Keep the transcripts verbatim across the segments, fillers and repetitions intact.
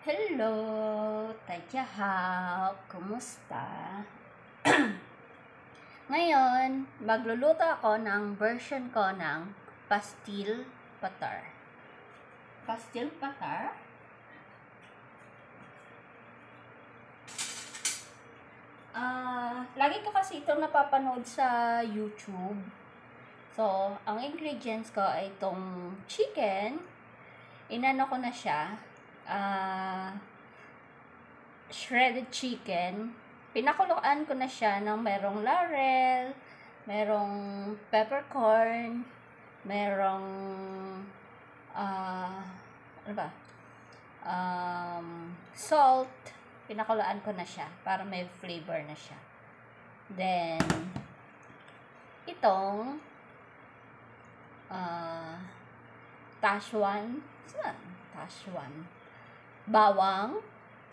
Hello, Tadyahaw, kumusta? Ngayon, magluluto ako ng version ko ng pastil patar. Pastil patar? Ah, uh, lagi ko kasi itong napapanood sa YouTube. So, ang ingredients ko ay itong chicken. Inano ko na siya. Uh, shredded chicken. Pinakuluan ko na siya ng merong laurel, merong peppercorn, merong uh, ano ba? Um, salt. Pinakuluan ko na siya para may flavor na siya. Then itong uh, Taiwan, saan? Taiwan. Bawang,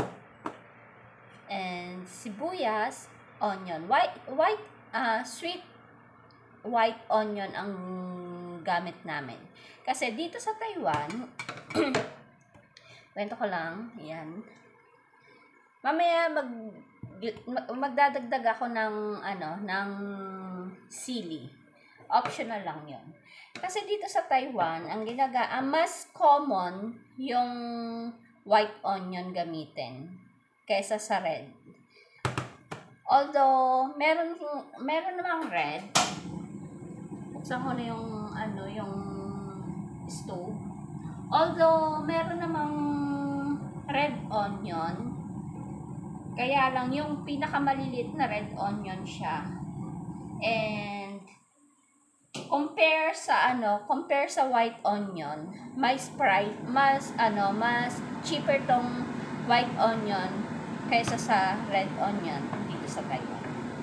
and sibuyas, onion. White, white, uh, sweet white onion ang gamit namin. Kasi dito sa Taiwan, kwento ko lang, yan. Mamaya mag, magdadagdag ako ng, ano, ng sili. Optional lang yon. Kasi dito sa Taiwan, ang ginaga, ang mas common yung white onion gamitin kaysa sa red. Although, meron, meron namang red. Buksan ko na yung, ano, yung stove. Although, meron namang red onion. Kaya lang, yung pinakamaliliit na red onion siya. And, compare sa ano, compare sa white onion, mas price, mas ano, mas cheaper tong white onion kaysa sa red onion dito sa Taiwan.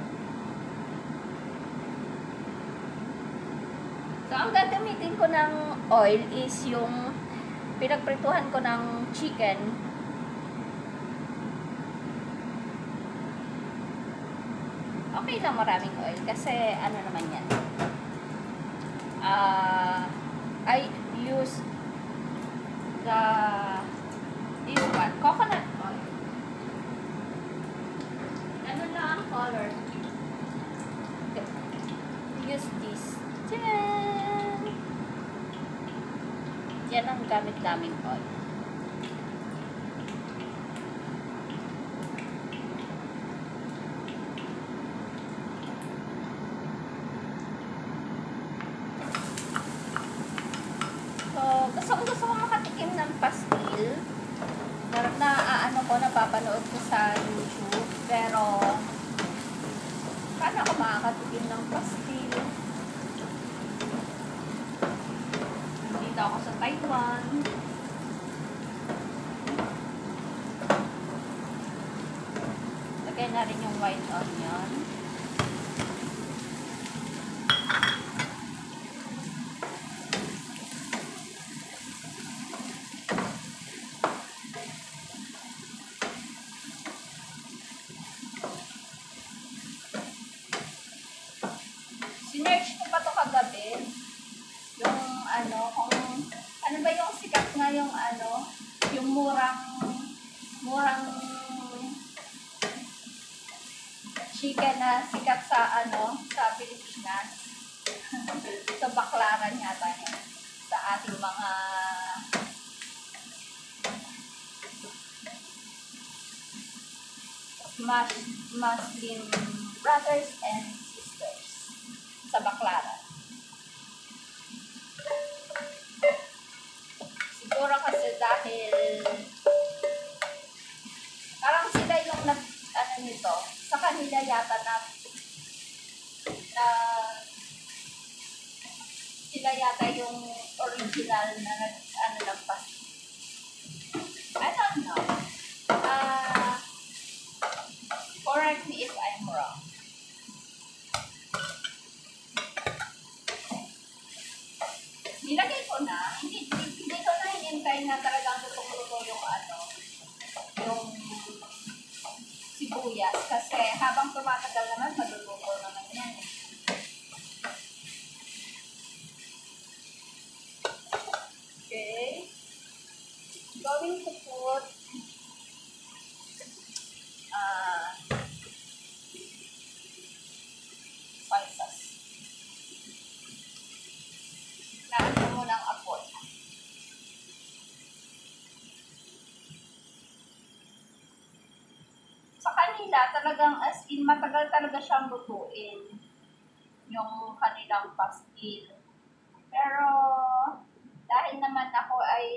So, ang gagamitin ko ng oil is yung pinagprituhan ko ng chicken. Okay lang maraming oil kasi ano naman yan. Uh, I use the this one, coconut oil. Ano lang ang color? Use this. Tcharam! Yan ang gamit namin oil. Gusto ko gusto ko makatikim ng pastil. Na ano ko, napapanood ko sa YouTube. Pero, paano ako makakatikim ng pastil? Dito ako sa Taiwan. Lagay na rin yung white onion. Sinerch ko pa to kagabi. Yung ano, kung ano ba yung sikat nga yung ano, yung murang murang chicken na sikat sa ano, sa Pilipinas. Sa Baklaran yata yun. Sa ating mga Mus Muslim brothers and sisters sa Baklaran. Siguro kasi dahil parang sila yung nag, ano nito, sa kanila yata na na sila yata yung original na nag, ano lang pa. I don't know. Uh, correct me if I'm wrong. Nilagay ko na, hindi, hindi ko na hinintay na talagang tutong-luto yung ano, yung sibuyas. Kasi habang tumatagal naman, maluluto naman yan. Okay. Going to put nila talagang as in matagal talaga siyang lutuin yung kanilang pastil. Pero dahil naman ako ay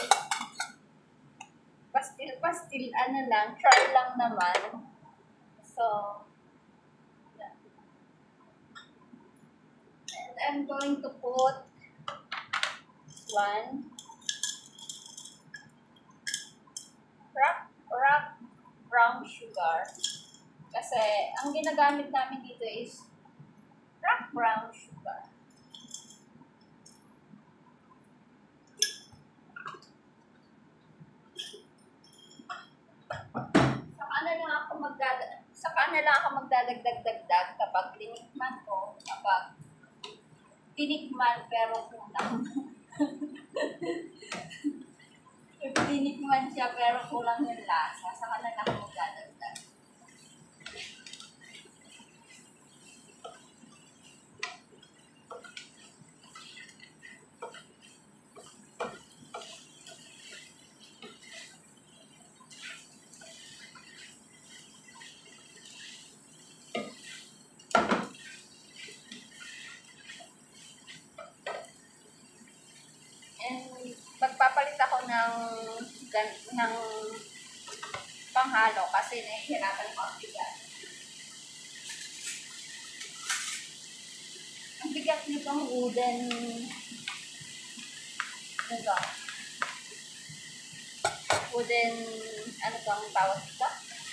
pastil-pastil ano lang, try lang naman. So, yeah. And I'm going to put one rock, rock brown sugar. Kasi ang ginagamit namin dito is rock brown sugar. Saka na lang ako magdadag, saka na lang ako magdadagdag-dagdag kapag tinikman ko, kapag tinikman pero kulang. If tinikman siya pero kulang yung lasa, saka na lang ako magdadagdag. And magpapalit ako ng ng panghalo kasi nahihirapan ako ang bigat. Ang bigat nitong wooden ano ba? Wooden ano bang tawag dito?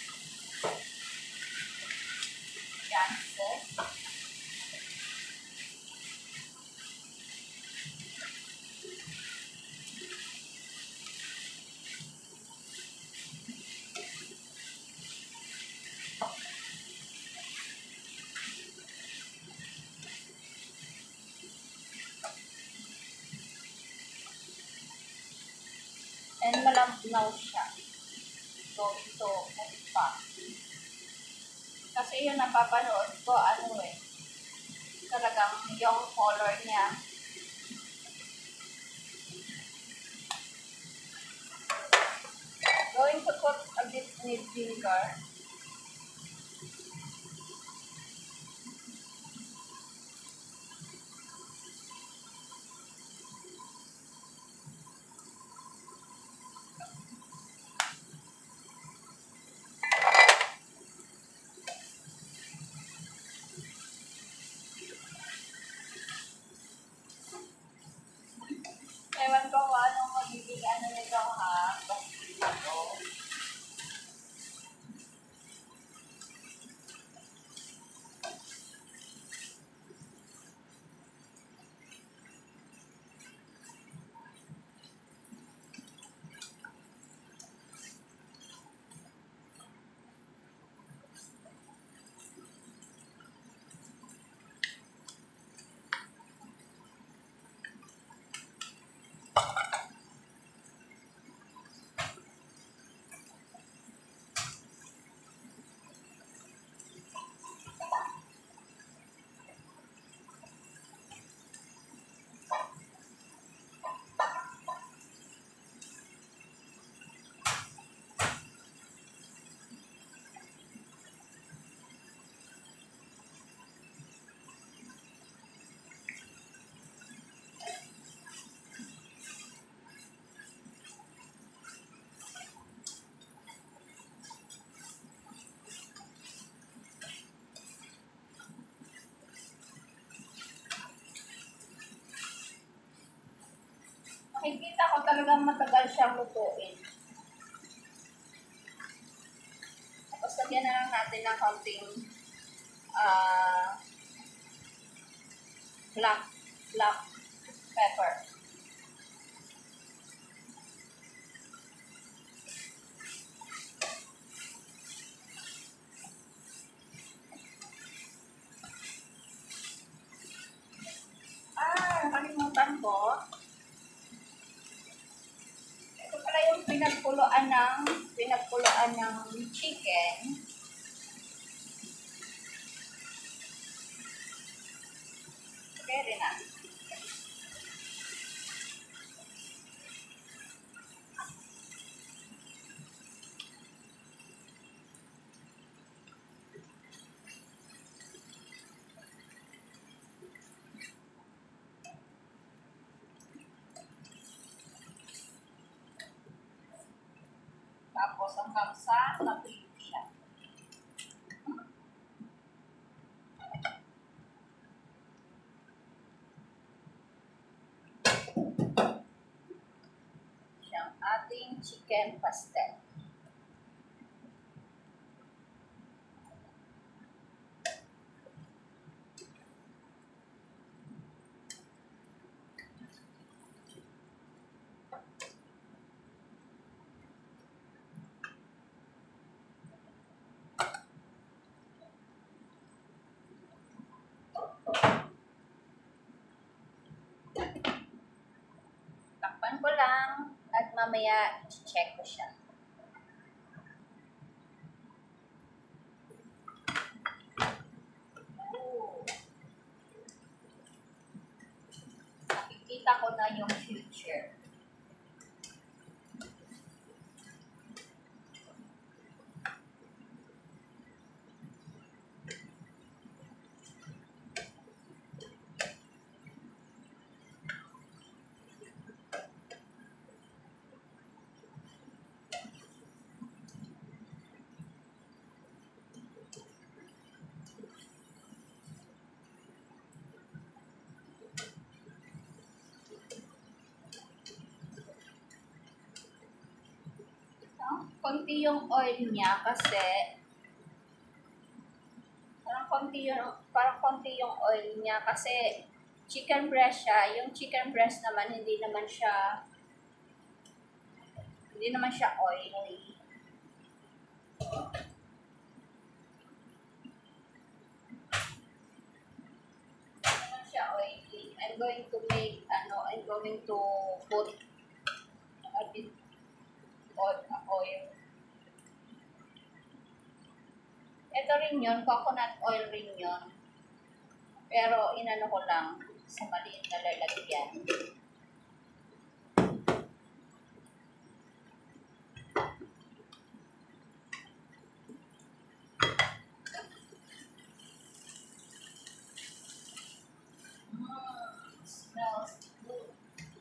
Yan, sis. And malambnaw siya. So, ito, pa. Kasi yun napapanood ko, ano eh, talagang yung color niya. Going to put a bit with vinegar. Ewan ko kung anong magiging ano nito ha. Basta ito. Makikita ko talagang matagal siyang lutuin. Tapos lagyan na lang natin ng konting uh, black, black pepper. Ah, nakalimutan ko. Pinagkuluan ng pinagkuluan ng chicken. Okay rin na. Tapos hanggang sa na-flip siya. Siyang ating chicken pastel. Takpan ko lang at mamaya check ko siya. Ooh. Nakikita ko na yung future. Konti yung oil niya kasi parang konti yung parang konti yung oil niya kasi chicken breast siya. Yung chicken breast naman hindi naman siya hindi naman siya oily. Hindi naman siya oily. I'm going to make ano, I'm going to put a bit of oil. Ito rin yun, coconut oil rin yun. Pero inano ko lang sa maliit na lalagyan. Mm, smells good.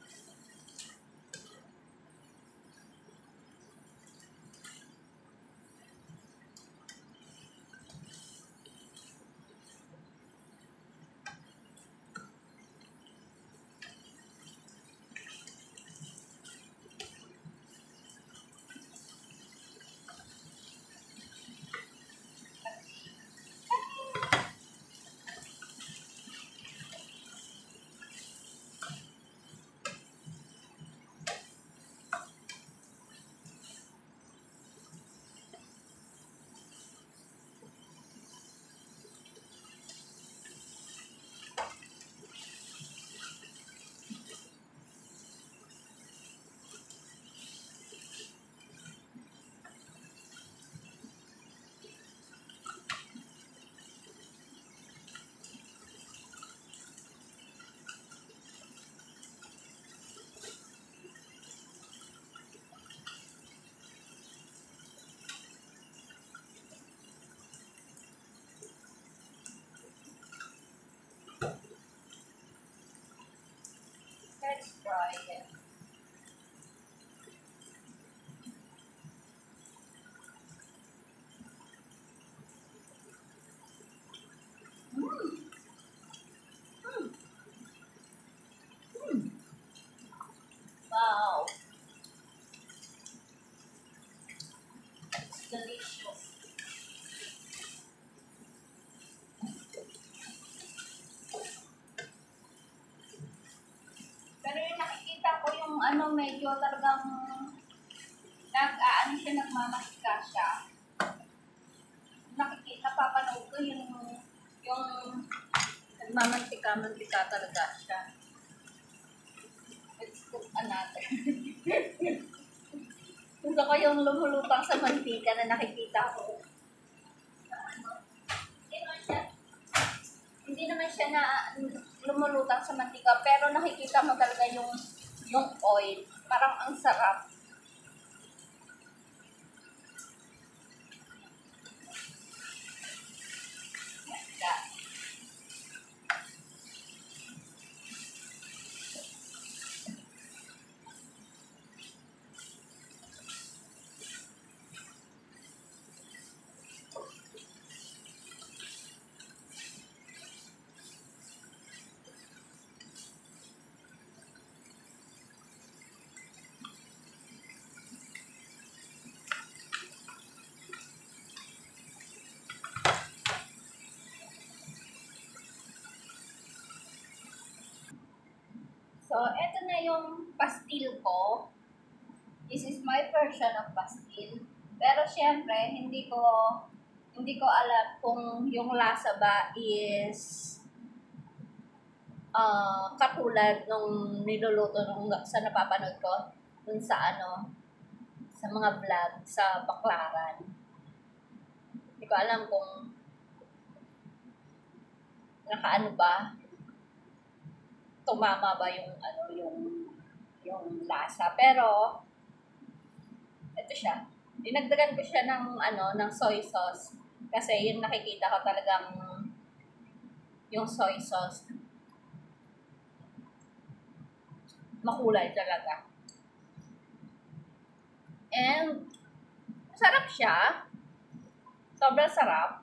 Let's try it. Mm. Mm. Mm. Wow. It's delicious. Pero yung nakikita ko yung ano medyo talagang nag-aano siya, nagmamatika siya. Nakikita, napapanood ko yung yung nagmamantika-mantika talaga siya. Let's cook another. Gusto ko yung lumulupang sa mantika na nakikita ko. Hindi naman siya, hindi naman siya na lumulutang sa mantika, pero nakikita mo talaga yung yung oil. Parang ang sarap. So, eto na yung pastil ko. This is my version of pastil. Pero syempre, hindi ko hindi ko alam kung yung lasa ba is uh, katulad nung niluluto nung sa napapanood ko dun sa ano, sa mga vlog sa Baclaran. Hindi ko alam kung nakaano ba, tumama ba yung ano yung yung lasa. Pero ito siya. Dinagdagan ko siya ng ano ng soy sauce kasi yun nakikita ko talagang yung soy sauce makulay talaga. And sarap siya. Sobrang sarap.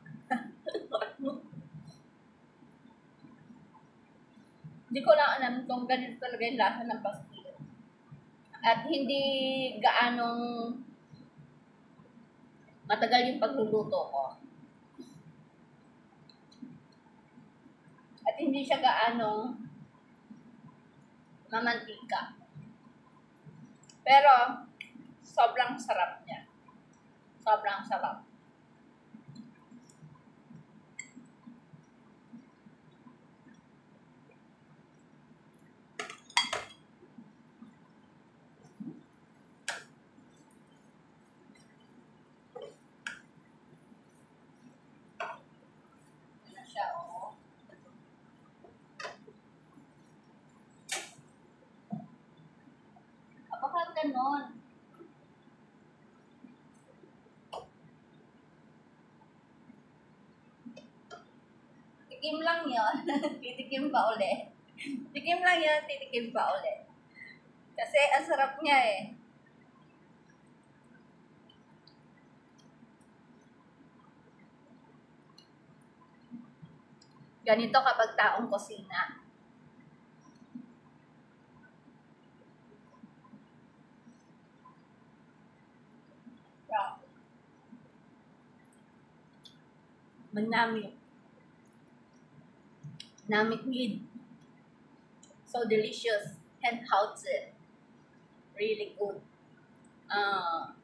Hindi ko lang alam kung ganito talaga yung lasa ng pastil. At hindi gaanong matagal yung pagluluto ko. At hindi siya gaanong mamantika. Pero sobrang sarap niya. Sobrang sarap. Ganon. Tikim lang yun. Titikim pa ulit. Tikim lang yun, titikim pa ulit. Kasi ang sarap niya eh. Ganito kapag taong kusina. Manamit. Namit mid. So delicious and healthy. Really good. Uh,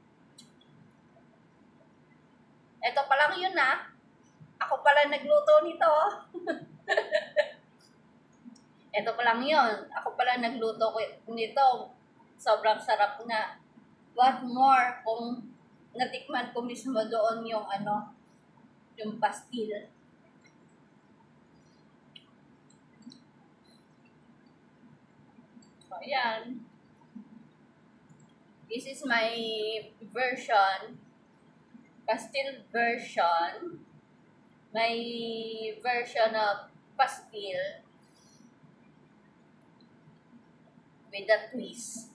Ito pa lang yun ah. Ako pala nagluto nito. Ito pa lang yun. Ako pala nagluto nito. Sobrang sarap na. What more kung natikman ko mismo doon yung ano, yung pastil. So, ayan. This is my version. Pastil version. My version of pastil with a twist.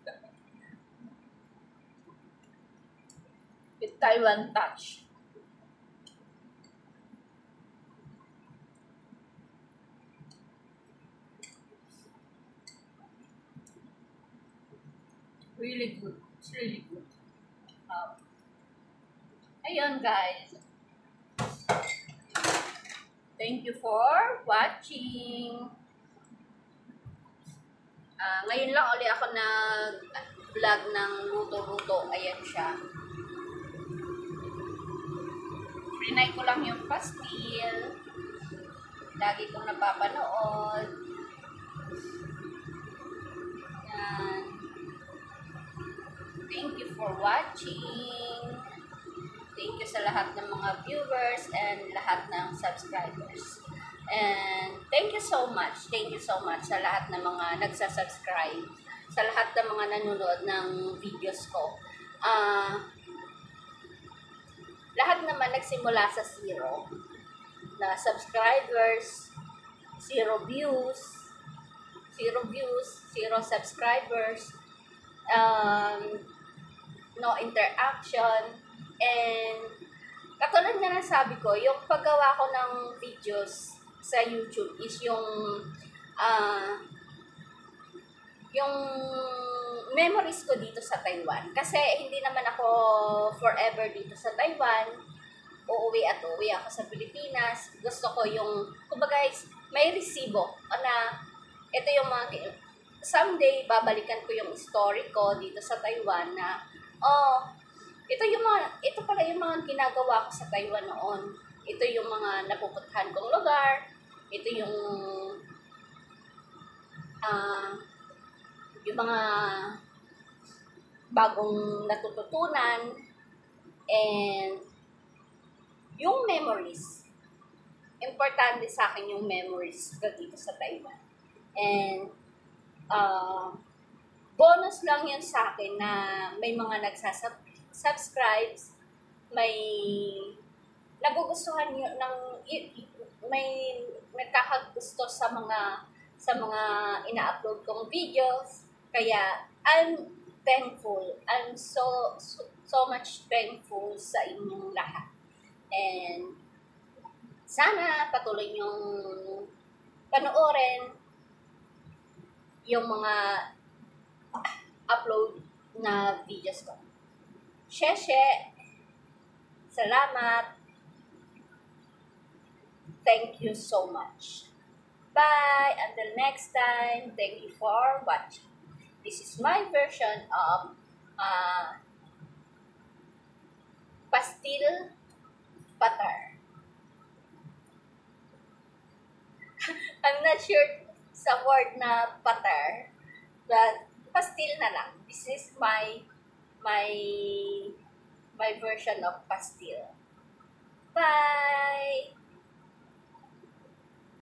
With Taiwan touch. Really good. It's really good. Um, ayun guys. Thank you for watching. Uh, ngayon lang ulit ako nag-vlog ng luto-luto. Ayan siya. Trinay ko lang yung pastil. Lagi kong napapanood. Yan. Thank you for watching. Thank you sa lahat ng mga viewers and lahat ng subscribers. And thank you so much. Thank you so much sa lahat ng mga nagsasubscribe. Sa lahat ng mga nanonood ng videos ko. Uh, lahat naman nagsimula sa zero. Na subscribers, zero views, zero views, zero subscribers, um, no interaction, and katulad nga ng sabi ko, yung paggawa ko ng videos sa YouTube is yung uh, yung memories ko dito sa Taiwan. Kasi hindi naman ako forever dito sa Taiwan. Uuwi at uuwi ako sa Pilipinas. Gusto ko yung, kumbaga, may resibo na ito yung mga someday, babalikan ko yung story ko dito sa Taiwan na, oh, ito yung mga, ito pala yung mga ginagawa ko sa Taiwan noon. Ito yung mga napupuntahan kong lugar. Ito yung, ah, uh, yung mga bagong natututunan. And, yung memories. Importante sa akin yung memories ko dito sa Taiwan. And, uh, bonus lang yun sa akin na may mga nagsasubscribes, may nagugustuhan nyo ng, may nagkakagusto sa mga, sa mga ina-upload kong videos. Kaya, I'm thankful. I'm so, so, so much thankful sa inyong lahat. And, sana patuloy nyong panoorin yung mga upload na videos ko. Sheshe! Salamat! Thank you so much. Bye! Until next time, thank you for watching. This is my version of uh, pastil butter. I'm not sure sa word na butter, but pastil na lang. This is my my my version of pastil. Bye!